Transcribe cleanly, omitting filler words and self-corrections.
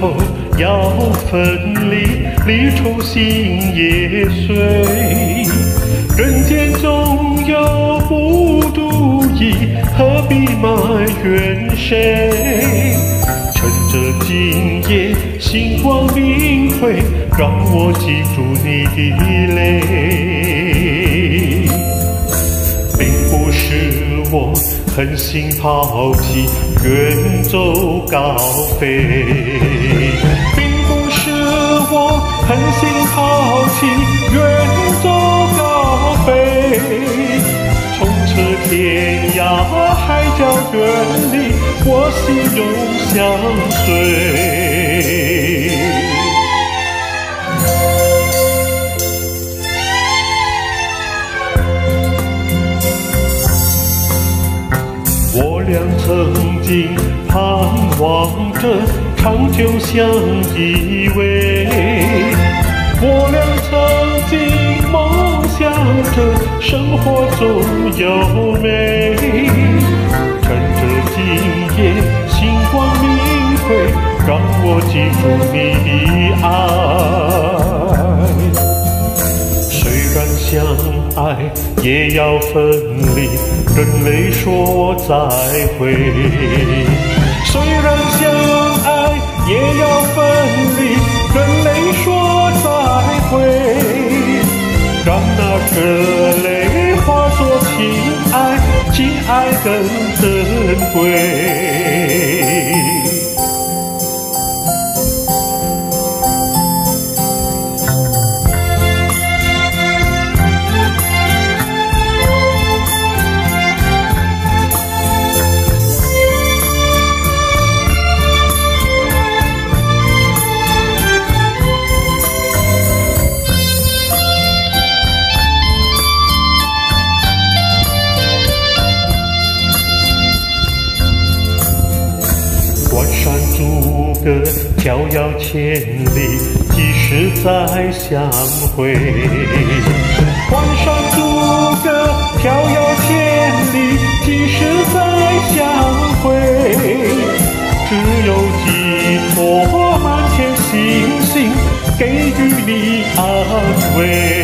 候要分离，离处心也碎。人间总有不如意，何必埋怨谁？趁着今夜星光明辉，让我记住你的泪。并不是我狠心抛弃，远走高飞。并不是我狠心抛弃，远走高飞。从此天涯海角远离，我心永相随。我俩曾经盼望着长久相依偎，我俩曾经梦想着生活中有美。趁着今夜星光明辉，让我记住你的爱。虽然相爱也要分离，跟泪说再会。虽然相爱也要分离，跟泪说再会。让那颗泪化作情爱，情爱更珍贵。阻隔遥遥千里，几时再相会？关山阻隔遥遥千里，几时再相会？只有寄托满天星星，给予你安慰。